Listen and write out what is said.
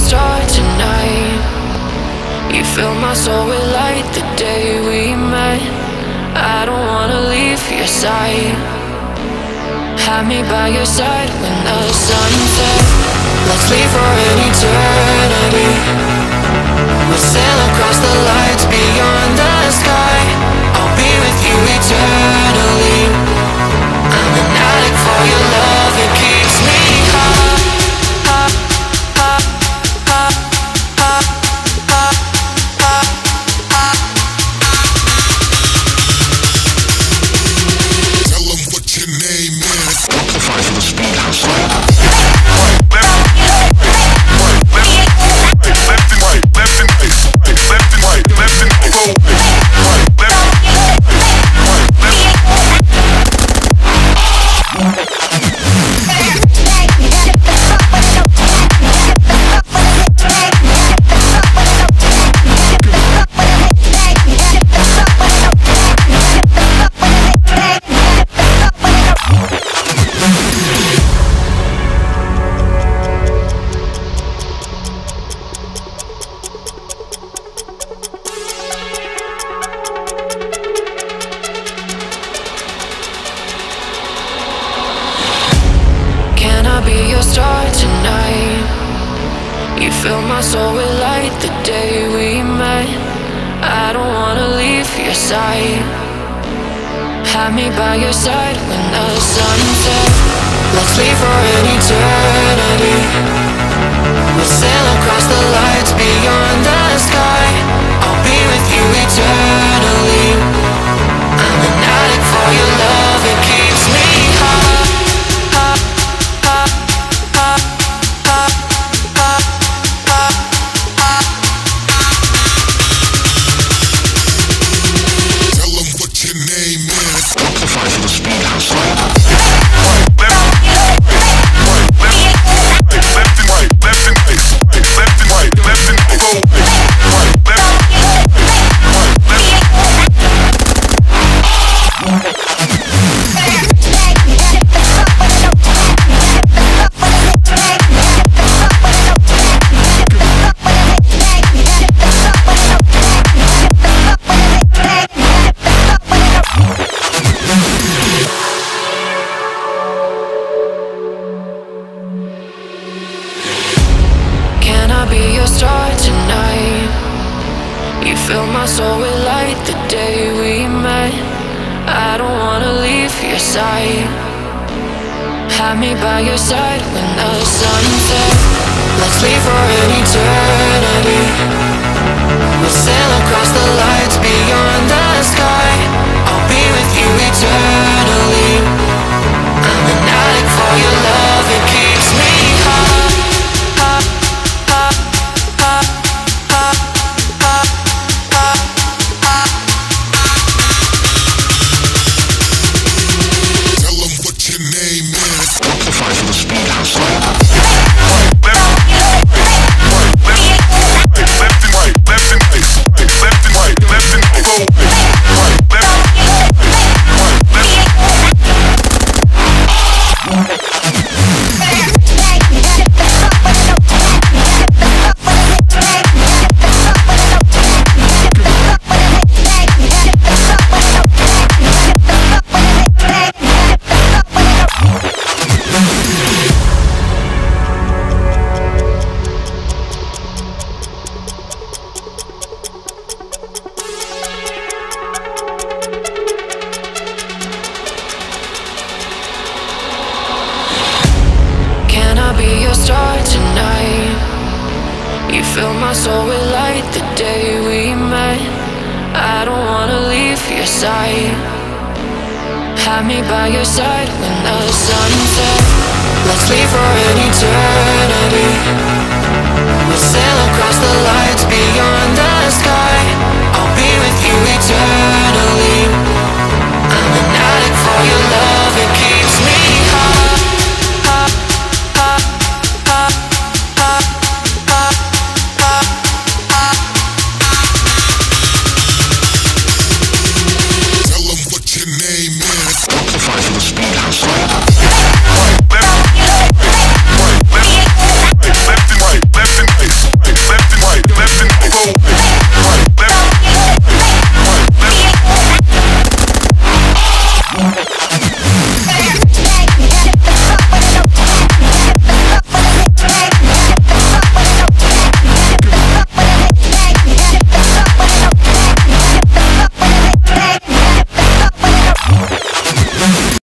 star tonight. You fill my soul with light the day we met. I don't wanna leave your side. Have me by your side when the sun sets. Let's leave for an eternity. We'll sail across the lights beyond the sky. I'll be with you eternally. I'm an addict for your love, it keeps me high. Tell them what your name is. Amplify for the speed house. Be your star tonight. You fill my soul with light the day we met. I don't wanna leave your side. Have me by your side when the sun sets. Let's leave for an eternity. We'll sail across the lights beyond the sky. I'll be with you eternally. I'm an addict for your love, it keeps me high. Amplify for the speed house. Be your star tonight. You fill my soul with light the day we met. I don't wanna leave your side. Have me by your side when the sun sets. Let's leave for an eternity. We'll sail across the lights beyond the sky. I'll be with you eternally. I'm an addict for your love, it keeps me high. Amplify for the speed house. Be your star tonight. You fill my soul with light the day we met. I don't wanna leave your side. Have me by your side when the sun sets. Let's leave for an eternity.